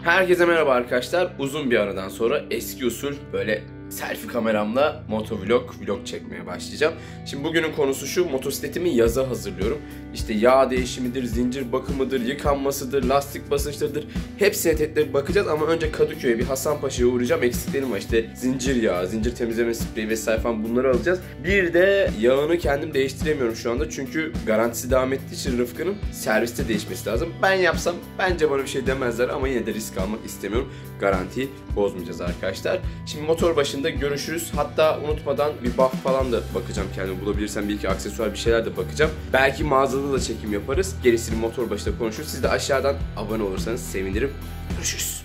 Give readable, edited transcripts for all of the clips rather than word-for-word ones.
Herkese merhaba arkadaşlar. Uzun bir aradan sonra eski usul böyle selfie kameramla vlog çekmeye başlayacağım. Şimdi bugünün konusu şu: motosikletimi yaza hazırlıyorum. İşte yağ değişimidir, zincir bakımıdır, yıkanmasıdır, lastik basınçlarıdır. Hepsine tek tek bakacağız ama önce Kadıköy'e bir Hasanpaşa'ya uğrayacağım. Eksiklerim var, işte zincir yağı, zincir temizleme spreyi vesaire falan, bunları alacağız. Bir de yağını kendim değiştiremiyorum şu anda çünkü garantisi devam ettiği için Rıfkı'nın serviste değişmesi lazım. Ben yapsam bence bana bir şey demezler ama yine de risk almak istemiyorum. Garantiyi bozmayacağız arkadaşlar. Şimdi motor başında görüşürüz. Hatta unutmadan bir buff falan da bakacağım, kendim bulabilirsem bir iki aksesuar bir şeyler de bakacağım. Belki mağazada da çekim yaparız. Gerisini motor başında konuşuruz. Siz de aşağıdan abone olursanız sevinirim. Görüşürüz.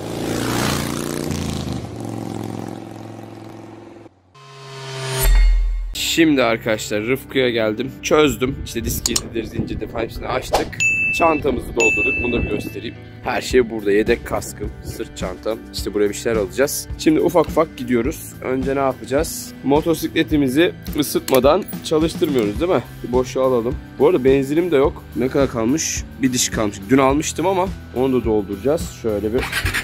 Şimdi arkadaşlar Rıfkı'ya geldim. Çözdüm. İşte disketidir, zincirdir falan hepsini açtık. Çantamızı doldurduk. Bunu da bir göstereyim. Her şey burada. Yedek kaskım, sırt çantam. İşte buraya bir şeyler alacağız. Şimdi ufak ufak gidiyoruz. Önce ne yapacağız? Motosikletimizi ısıtmadan çalıştırmıyoruz değil mi? Bir boşluğa alalım. Bu arada benzinim de yok. Ne kadar kalmış? Bir diş kalmış. Dün almıştım ama onu da dolduracağız. Şöyle bir.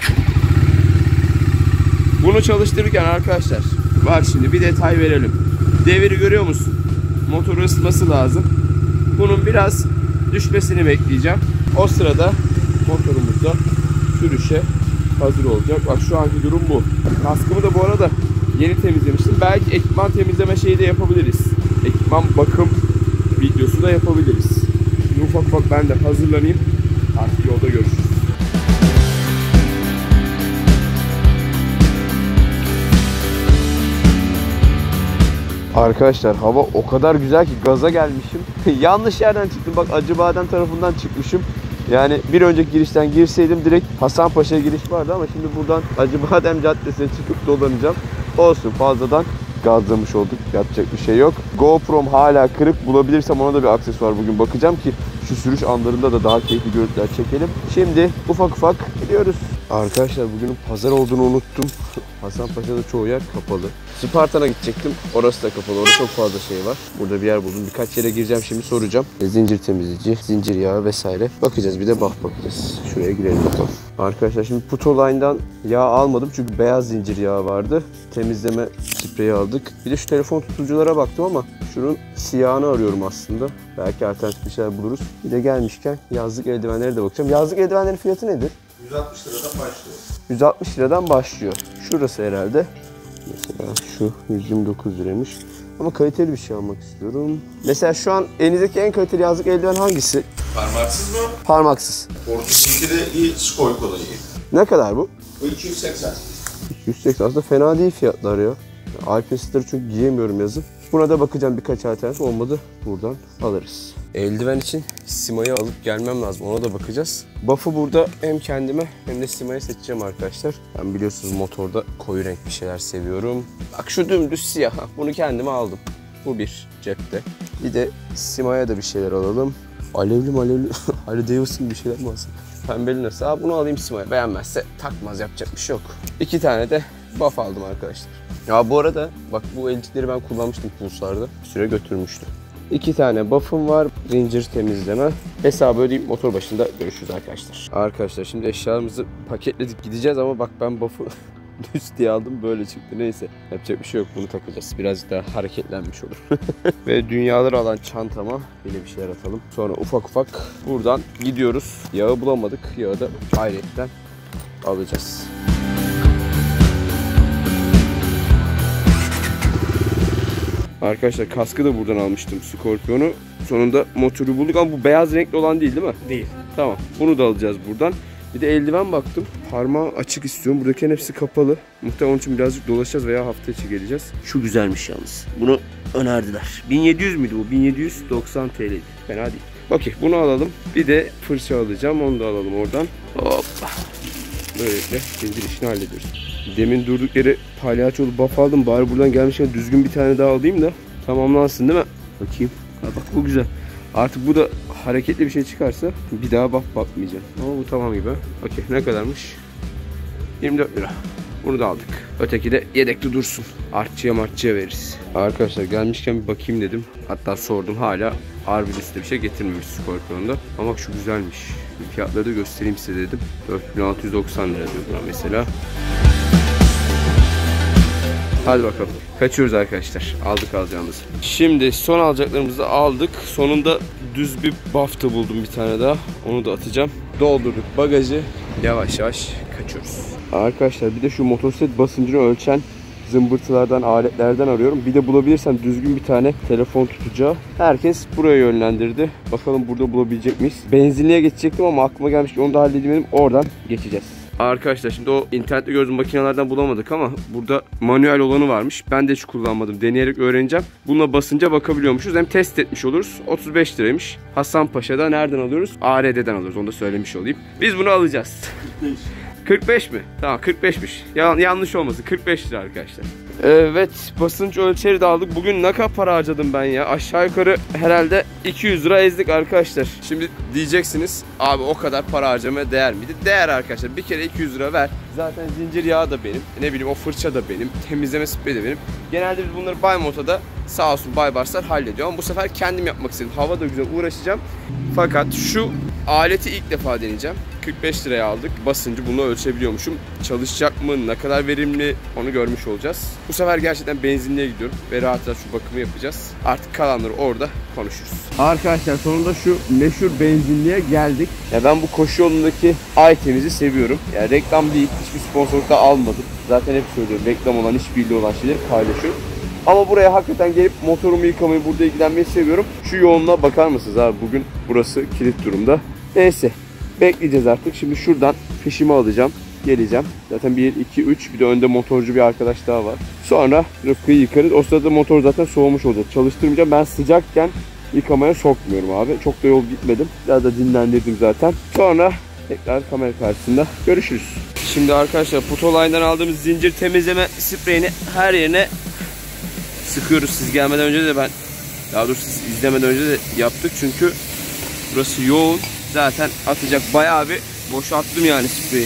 Bunu çalıştırırken arkadaşlar bak şimdi bir detay verelim. Deviri görüyor musun? Motoru ısıtması lazım. Bunun biraz düşmesini bekleyeceğim. O sırada motorumuz da sürüşe hazır olacak. Bak şu anki durum bu. Kaskımı da bu arada yeni temizlemiştim. Belki ekipman temizleme şeyi de yapabiliriz. Ekipman bakım videosu da yapabiliriz. Şimdi ufak ufak ben de hazırlanayım. Artık yolda görüşürüz. Arkadaşlar hava o kadar güzel ki gaza gelmişim. Yanlış yerden çıktım. Bak Acıbadem tarafından çıkmışım. Yani bir önceki girişten girseydim direkt Hasanpaşa'ya giriş vardı ama şimdi buradan Acıbadem Caddesi'ne çıkıp dolanacağım. Olsun, fazladan gazlamış olduk. Yapacak bir şey yok. GoPro'm hala kırık. Bulabilirsem ona da bir aksesuar bugün bakacağım ki şu sürüş anlarında da daha keyifli görüntüler çekelim. Şimdi ufak ufak gidiyoruz. Arkadaşlar bugünün pazar olduğunu unuttum. Hasanpaşa'da çoğu yer kapalı. Spartan'a gidecektim. Orası da kapalı. Orada çok fazla şey var. Burada bir yer buldum. Birkaç yere gireceğim şimdi, soracağım. Zincir temizleyici, zincir yağı vesaire. Bakacağız. Bir de bakacağız. Şuraya girelim bakalım. Arkadaşlar şimdi Putoline'dan yağ almadım çünkü beyaz zincir yağı vardı. Temizleme spreyi aldık. Bir de şu telefon tutuculara baktım ama şunun siyahını arıyorum aslında. Belki alternatif bir şeyler buluruz. Bir de gelmişken yazlık eldivenlere de bakacağım. Yazlık eldivenlerin fiyatı nedir? 160 liradan başlıyor. 160 liradan başlıyor. Şurası herhalde. Mesela şu 129 liraymış. Ama kaliteli bir şey almak istiyorum. Mesela şu an elinizdeki en kaliteli yazlık eldiven hangisi? Parmaksız mı? Parmaksız. Ortadaki de iyi, skor kolayı. Ne kadar bu? Bu 280. 280 aslında fena değil fiyatlar ya. Alpinistleri çünkü giyemiyorum yazın. Buna da bakacağım, birkaç alternatif olmadı. Buradan alırız. Eldiven için Sima'yı alıp gelmem lazım. Ona da bakacağız. Buff'ı burada hem kendime hem de Sima'ya seçeceğim arkadaşlar. Ben biliyorsunuz motorda koyu renk bir şeyler seviyorum. Bak şu dümdüz siyah. Bunu kendime aldım. Bu bir cepte. Bir de Sima'ya da bir şeyler alalım. Alevli Harley Davidson bir şeyler mi alsın? Pembeli nasıl? Bunu alayım Sima'ya. Beğenmezse takmaz, yapacak bir şey yok. 2 tane de buff aldım arkadaşlar. Ya bu arada bak bu elcikleri ben kullanmıştım Pulsar'da. Bir süre götürmüştüm. 2 tane buff'ım var. Zincir temizleme. Hesabı ödeyip motor başında görüşürüz arkadaşlar. Arkadaşlar şimdi eşyalarımızı paketledik gideceğiz ama bak ben buff'ı düz diye aldım, böyle çıktı. Neyse, yapacak bir şey yok, bunu takacağız. Birazcık daha hareketlenmiş olur. Ve dünyaları alan çantama yine bir şeyler atalım. Sonra ufak ufak buradan gidiyoruz. Yağı bulamadık. Yağı da ayrıyetten alacağız. Arkadaşlar kaskı da buradan almıştım, Scorpion'u. Sonunda motoru bulduk ama bu beyaz renkli olan değil mi? Değil. Tamam, bunu da alacağız buradan. Bir de eldiven baktım. Parmağı açık istiyorum. Buradakilerin hepsi kapalı. Muhtemelen onun için birazcık dolaşacağız veya hafta içi geleceğiz. Şu güzelmiş yalnız. Bunu önerdiler. 1700 müydü bu? 1790 TL'ydi. Fena değil. Okey, bunu alalım. Bir de fırça alacağım. Onu da alalım oradan. Hoppa. Böylelikle zincir işini hallediyoruz. Demin durduk yere palyaçolu buff aldım. Bari buradan gelmişken düzgün bir tane daha alayım da tamamlansın değil mi? Bakayım. Ha, bak bu güzel. Artık bu da hareketli bir şey çıkarsa bir daha buff bakmayacağım. Ama bu tamam gibi. Okey, ne kadarmış? 24 lira. Bunu da aldık. Öteki de yedekte dursun. Artçıya veririz. Arkadaşlar gelmişken bir bakayım dedim. Hatta sordum, hala ağır bir liste bir şey getirmemiş Scorpion'da. Ama bak şu güzelmiş. Fiyatları da göstereyim size dedim. 4690 lira diyor buna mesela. Hadi bakalım. Kaçıyoruz arkadaşlar. Aldık alacağımızı. Şimdi son alacaklarımızı aldık. Sonunda düz bir bafta buldum bir tane daha. Onu da atacağım. Doldurduk bagajı. Yavaş yavaş kaçıyoruz. Arkadaşlar bir de şu motosiklet basıncını ölçen zımbırtılardan, aletlerden arıyorum. Bir de bulabilirsem düzgün bir tane telefon tutacağı. Herkes buraya yönlendirdi. Bakalım burada bulabilecek miyiz? Benzinliğe geçecektim ama aklıma gelmiş ki onu da halledemedim. Oradan geçeceğiz. Arkadaşlar şimdi o internette gördüğüm makinelerden bulamadık ama burada manuel olanı varmış. Ben de hiç kullanmadım. Deneyerek öğreneceğim. Bununla basınca bakabiliyormuşuz. Hem test etmiş oluruz. 35 liraymış. Hasanpaşa'da nereden alıyoruz? ARD'den alıyoruz. Onu da söylemiş olayım. Biz bunu alacağız. 45 mi? Tamam 45'miş. Yanlış olmasın. 45 lira arkadaşlar. Evet, basınç ölçeri de aldık. Bugün ne kadar para harcadım ben ya? Aşağı yukarı herhalde 200 lira ezdik arkadaşlar. Şimdi diyeceksiniz abi o kadar para harcamaya değer miydi? Değer arkadaşlar. Bir kere 200 lira ver. Zaten zincir yağı da benim. Ne bileyim o fırça da benim. Temizleme spreyi de benim. Genelde biz bunları Baymota'da sağ olsun Baybarslar hallediyor. Ama bu sefer kendim yapmak istedim. Hava da güzel, uğraşacağım. Fakat şu aleti ilk defa deneyeceğim. 45 liraya aldık. Basıncı bunu ölçebiliyormuşum. Çalışacak mı? Ne kadar verimli? Onu görmüş olacağız. Bu sefer gerçekten benzinliğe gidiyorum. Ve rahat rahat şu bakımı yapacağız. Artık kalanları orada konuşuruz. Arkadaşlar sonunda şu meşhur benzinliğe geldik. Ya ben bu koşu yolundaki itemimizi seviyorum. Yani reklam değil. Hiçbir sponsorlukta almadım. Zaten hep söylüyorum. Reklam olan, işbirliği olan şeyleri paylaşıyorum. Ama buraya hakikaten gelip motorumu yıkamayı, burada ilgilenmeyi seviyorum. Şu yoğunluğa bakar mısınız abi? Bugün burası kilit durumda. Neyse. Bekleyeceğiz artık. Şimdi şuradan fişimi alacağım. Geleceğim. Zaten 1, 2, 3. Bir de önde motorcu bir arkadaş daha var. Sonra Rıfkı'yı yıkarız. O sırada motor zaten soğumuş olacak. Çalıştırmayacağım. Ben sıcakken yıkamaya sokmuyorum abi. Çok da yol gitmedim. Biraz da dinlendirdim zaten. Sonra tekrar kamera karşısında görüşürüz. Şimdi arkadaşlar Putoline'dan aldığımız zincir temizleme spreyini her yerine sıkıyoruz. Siz gelmeden önce de daha doğrusu siz izlemeden önce de yaptık. Çünkü burası yoğun. Zaten atacak bayağı bir boşalttım yani spreyi.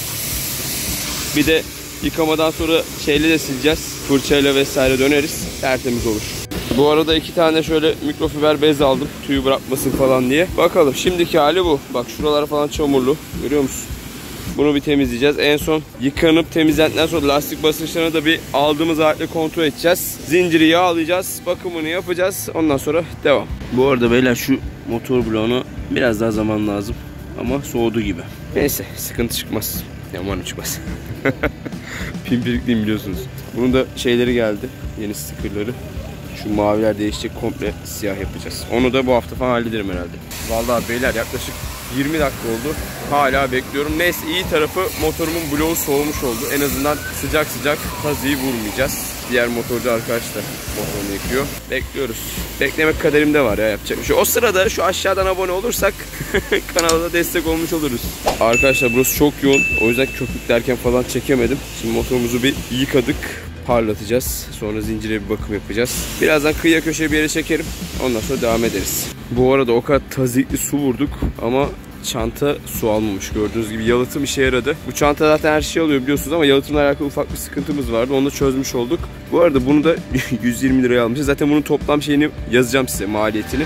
Bir de yıkamadan sonra şeyle de sileceğiz. Fırçayla vesaire döneriz. Tertemiz olur. Bu arada 2 tane şöyle mikrofiber bez aldım. Tüyü bırakmasın falan diye. Bakalım şimdiki hali bu. Bak şuralar falan çamurlu. Görüyor musun? Bunu bir temizleyeceğiz. En son yıkanıp temizlendikten sonra lastik basınçlarını da bir aldığımız aletle kontrol edeceğiz. Zinciri yağlayacağız. Bakımını yapacağız. Ondan sonra devam. Bu arada beyler şu motor bloğunu biraz daha zaman lazım. Ama soğudu gibi. Neyse sıkıntı çıkmaz. Yaman çıkmaz. Pimpirikliyim biliyorsunuz. Bunun da şeyleri geldi. Yeni stickerları. Şu maviler değişecek, komple siyah yapacağız. Onu da bu hafta falan hallederim herhalde. Vallahi beyler yaklaşık 20 dakika oldu. Hala bekliyorum. Neyse iyi tarafı motorumun bloğu soğumuş oldu. En azından sıcak sıcak kazıyı vurmayacağız. Diğer motorcu arkadaş da motorunu yıkıyor. Bekliyoruz. Beklemek kaderimde var ya, yapacak bir şey. O sırada şu aşağıdan abone olursak kanala da destek olmuş oluruz. Arkadaşlar burası çok yoğun. O yüzden köpüklerken falan çekemedim. Şimdi motorumuzu bir yıkadık. Parlatacağız. Sonra zincire bir bakım yapacağız. Birazdan kıyıya köşeye bir yere çekerim. Ondan sonra devam ederiz. Bu arada o kadar tazikli su vurduk ama çanta su almamış. Gördüğünüz gibi yalıtım işe yaradı. Bu çanta zaten her şeyi alıyor biliyorsunuz ama yalıtımla alakalı ufak bir sıkıntımız vardı. Onu da çözmüş olduk. Bu arada bunu da 120 liraya almışız. Zaten bunun toplam şeyini yazacağım size, maliyetini.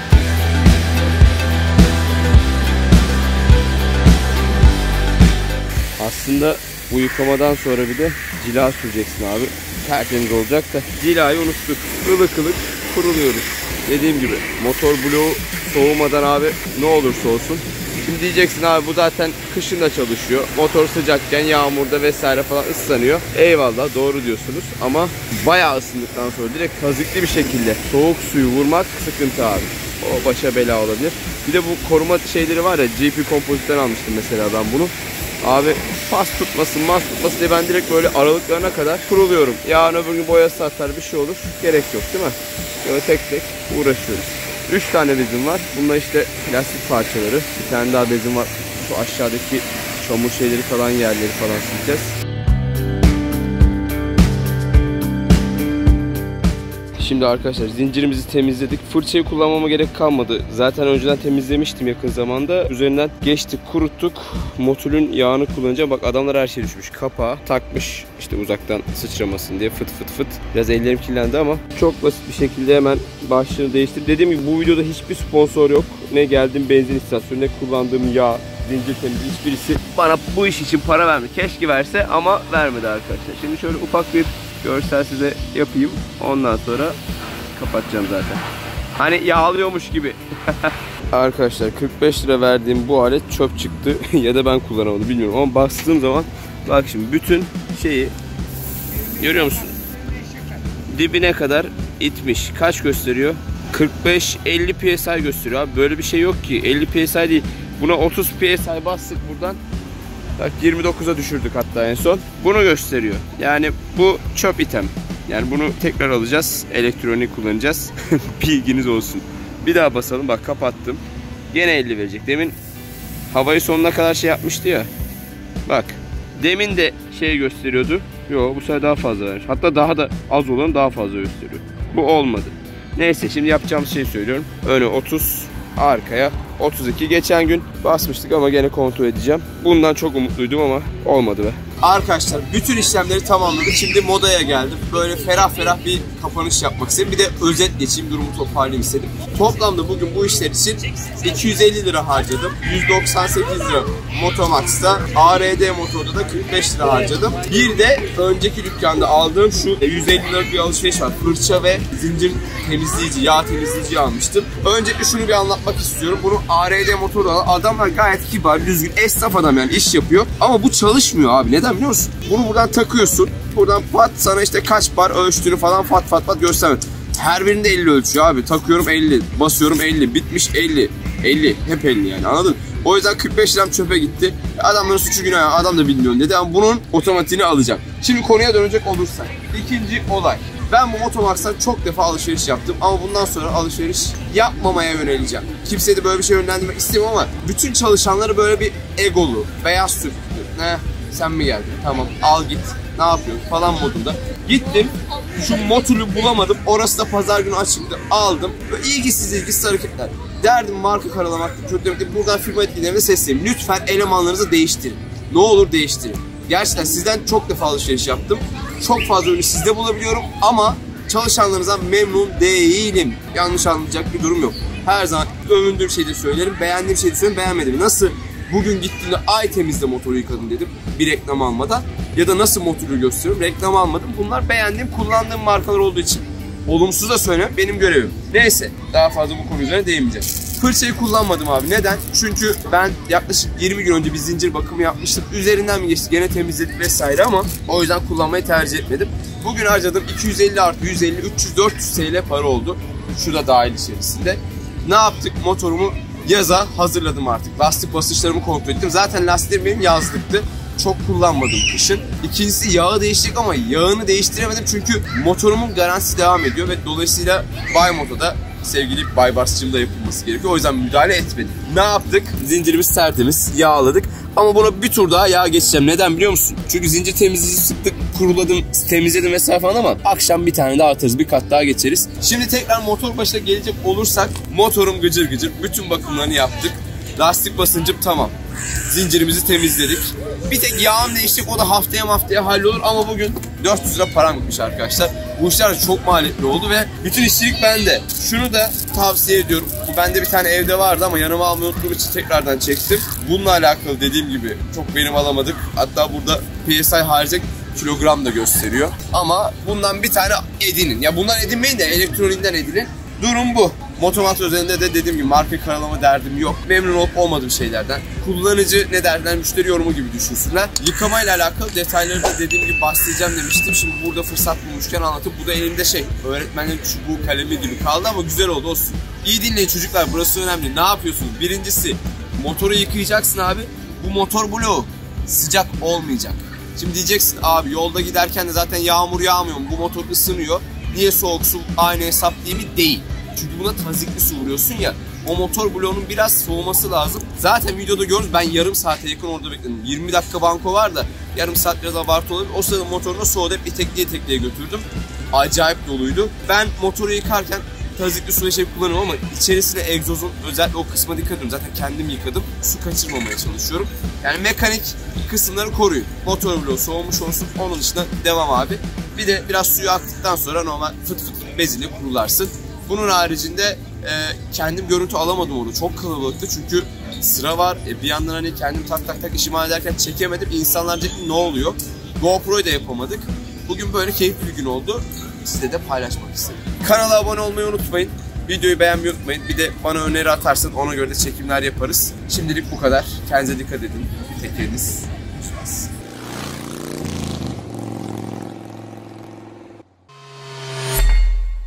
Aslında bu yıkamadan sonra bir de cila süreceksin abi. Tertemiz olacak da cilayı unuttuk. Ilık ılık kuruluyoruz. Dediğim gibi motor bloğu soğumadan abi ne olursa olsun. Şimdi diyeceksin abi bu zaten kışın da çalışıyor. Motor sıcakken yağmurda vesaire falan ıslanıyor. Eyvallah, doğru diyorsunuz ama bayağı ısındıktan sonra direkt kazıklı bir şekilde soğuk suyu vurmak sıkıntı abi. O başa bela olabilir. Bir de bu koruma şeyleri var ya, GP Composite'den almıştım mesela ben bunu. Abi pas tutmasın diye ben direkt böyle aralıklarına kadar kuruluyorum. Yarın öbür gün boyası atar bir şey olur. Gerek yok değil mi? Böyle tek tek uğraşıyoruz. 3 tane bezim var. Bunlar işte plastik parçaları. Bir tane daha bezim var. Şu aşağıdaki çamur şeyleri kalan yerleri falan sileceğiz. Şimdi arkadaşlar zincirimizi temizledik. Fırçayı kullanmama gerek kalmadı. Zaten önceden temizlemiştim yakın zamanda. Üzerinden geçtik, kuruttuk. Motülün yağını kullanacağım. Bak adamlar her şey düşmüş. Kapağı takmış. İşte uzaktan sıçramasın diye fıt fıt fıt. Biraz ellerim kirlendi ama çok basit bir şekilde hemen başlığını değiştirdim. Dediğim gibi bu videoda hiçbir sponsor yok. Ne geldiğim benzin istasyonu, ne kullandığım yağ. zincir temizliği birisi bana bu iş için para vermedi. Keşke verse ama vermedi arkadaşlar. Şimdi şöyle ufak bir görsel size yapayım. Ondan sonra kapatacağım zaten. Hani yağlıyormuş gibi. Arkadaşlar 45 lira verdiğim bu alet çöp çıktı. Ya da ben kullanamadım bilmiyorum ama bastığım zaman bak şimdi bütün şeyi görüyor musun? Dibine kadar itmiş. Kaç gösteriyor? 45-50 PSI gösteriyor abi. Böyle bir şey yok ki. 50 PSI değil. Buna 30 PSI bastık buradan. Bak 29'a düşürdük hatta en son. Bunu gösteriyor. Yani bu çöp item. Yani bunu tekrar alacağız. Elektronik kullanacağız. Bilginiz olsun. Bir daha basalım. Bak kapattım. Gene 50 verecek. Demin havayı sonuna kadar şey yapmıştı ya. Bak. Demin de şey gösteriyordu. Yo bu sefer daha fazla vermiş. Hatta daha da az olan daha fazla gösteriyor. Bu olmadı. Neyse şimdi yapacağımız şeyi söylüyorum. Öne 30, arkaya 32. Geçen gün basmıştık ama gene kontrol edeceğim. Bundan çok umutluydum ama olmadı be. Arkadaşlar bütün işlemleri tamamladık. Şimdi modaya geldim. Böyle ferah ferah bir kapanış yapmak istedim. Bir de özet geçeyim, durumu toparlayayım istedim. Toplamda bugün bu işler için 250 lira harcadım. 198 lira Motomax'ta, ARD motorda da 45 lira harcadım. Bir de önceki dükkanda aldığım şu 150 lira bir alışveriş var. Fırça ve zincir temizleyici, yağ temizleyici almıştım. Öncelikle şunu bir anlatmak istiyorum. Bunu ARD motorda adamlar gayet kibar, düzgün, esnaf adam yani iş yapıyor. Ama bu çalışmıyor abi. Neden biliyor musun? Bunu buradan takıyorsun. Buradan pat sana işte kaç bar ölçtüğünü falan pat göstermiyor. Her birinde 50 ölçüyor abi. Takıyorum 50, basıyorum 50, bitmiş 50. 50, hep 50 yani, anladın? O yüzden 45 liram çöpe gitti. Adamların suçu günah, adam da bilmiyor dedi ama bunun otomatiğini alacağım. Şimdi konuya dönecek olursak. İkinci olay. Ben bu Motomax'tan çok defa alışveriş yaptım ama bundan sonra alışveriş yapmamaya yöneleceğim. Kimseye de böyle bir şey yönlendirmek istemiyorum ama bütün çalışanları böyle bir egolu, beyaz sürtüklü. Sen mi geldin? Tamam al git. Ne yapıyorsun falan modunda. Gittim. Şu motoru bulamadım. Orası da pazar günü açıktı. Aldım. Böyle ilgisiz hareketler. Derdim marka karalamak. Çok demek buradan firma etkilerine sesleneyim. Lütfen elemanlarınızı değiştirin. Ne olur değiştirin. Gerçekten sizden çok defa alışveriş yaptım. Çok fazla ürünü sizde bulabiliyorum ama çalışanlarınızdan memnun değilim. Yanlış anlayacak bir durum yok. Her zaman övündüğüm şeyi de söylerim. Beğendiğim şeyi de söylerim. Beğenmedim. Nasıl? Bugün gittiğimde Aytemiz'de motoru yıkadım dedim. Bir reklam almadan. Ya da nasıl motoru gösteriyorum. Reklam almadım. Bunlar beğendiğim, kullandığım markalar olduğu için. Olumsuz da söylemek benim görevim. Neyse. Daha fazla bu konu üzerine değinmeyeceğim. Fırçayı kullanmadım abi. Neden? Çünkü ben yaklaşık 20 gün önce bir zincir bakımı yapmıştım. Üzerinden mi geçti? Gene temizledik vesaire ama o yüzden kullanmayı tercih etmedim. Bugün harcadım 250 artı 150, 300-400 TL para oldu. Şu da dahil içerisinde. Ne yaptık? Motorumu yaza hazırladım artık. Lastik basınçlarımı kontrol ettim. Zaten lastiklerim benim yazlıktı. Çok kullanmadım kışın. İkincisi yağı değiştirdik ama yağını değiştiremedim çünkü motorumun garantisi devam ediyor ve dolayısıyla Bay Moto'da sevgili Baybars'cığım da yapılması gerekiyor. O yüzden müdahale etmedim. Ne yaptık? Zincirimiz tertemiz, yağladık. Ama buna bir tur daha yağ geçeceğim. Neden biliyor musun? Çünkü zincir temizleyici sıktık, kuruladım, temizledim vesaire falan ama akşam bir tane daha atarız, bir kat daha geçeriz. Şimdi tekrar motor başına gelecek olursak motorum gıcır gıcır. Bütün bakımlarını yaptık. Lastik basıncım tamam. Zincirimizi temizledik. Bir tek yağım değişecek, o da haftaya hallolur ama bugün 400 lira param gitmiş arkadaşlar. Bu işler çok maliyetli oldu ve bütün işçilik bende. Şunu da tavsiye ediyorum. Bu bende bir tane evde vardı ama yanıma almayı unuttuğum için tekrardan çektim. Bununla alakalı dediğim gibi çok verim alamadık. Hatta burada PSI harcayacak kilogram da gösteriyor. Ama bundan bir tane edinin. Ya bundan edinmeyin de elektroniğinden edinin. Durum bu. Motomat özelinde de dediğim gibi marka karalama derdim yok. Memnun olup olmadığım şeylerden. Kullanıcı ne derler, müşteri yorumu gibi düşünsünler. Yıkamayla alakalı detayları da dediğim gibi bahsedeceğim demiştim. Şimdi burada fırsat bulmuşken anlatıp bu da elimde öğretmenlerin çubuğu kalemi gibi kaldı ama güzel oldu olsun. İyi dinleyin çocuklar, burası önemli. Ne yapıyorsunuz? Birincisi motoru yıkayacaksın abi. Bu motor bloğu sıcak olmayacak. Şimdi diyeceksin abi yolda giderken de zaten yağmur yağmıyor mu? Bu motor ısınıyor. Niye soğuk su aynı hesap değil mi? Değil. Çünkü buna tazikli su vuruyorsun ya. O motor bloğunun biraz soğuması lazım. Zaten videoda gördünüz, ben yarım saate yakın orada bekledim. 20 dakika banko var da yarım saat biraz abartı olabilir. O sırada motorunu soğudu, hep itekleye götürdüm. Acayip doluydu. Ben motoru yıkarken tazikli su kullanıyorum ama içerisine egzozun özellikle o kısma dikkat ediyorum. Zaten kendim yıkadım. Su kaçırmamaya çalışıyorum. Yani mekanik kısımları koruyun. Motor bloğu soğumuş olsun. Onun dışında devam abi. Bir de biraz suyu aktıktan sonra normal fıt beziyle kurularsın. Bunun haricinde kendim görüntü alamadım orada. Çok kalabalıktı çünkü sıra var. Bir yandan hani kendim tak tak tak işimi hallederken çekemedim. İnsanlar diyecek ne oluyor? GoPro'yu da yapamadık. Bugün böyle keyifli bir gün oldu. Size de paylaşmak istedim. Kanala abone olmayı unutmayın. Videoyu beğenmeyi unutmayın. Bir de bana öneri atarsanız ona göre de çekimler yaparız. Şimdilik bu kadar. Kendinize dikkat edin. Tekeriniz.